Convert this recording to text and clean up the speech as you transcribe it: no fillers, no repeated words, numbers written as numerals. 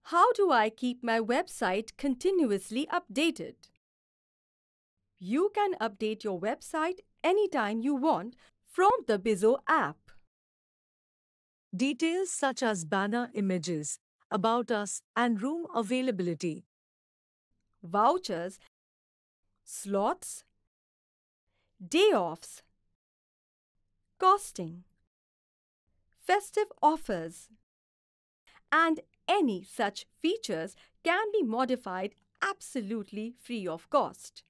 How do I keep my website continuously updated? You can update your website anytime you want from the Bizzo app. Details such as banner images, about us, and room availability. Vouchers, slots, day offs, costing, festive offers, and any such features can be modified absolutely free of cost.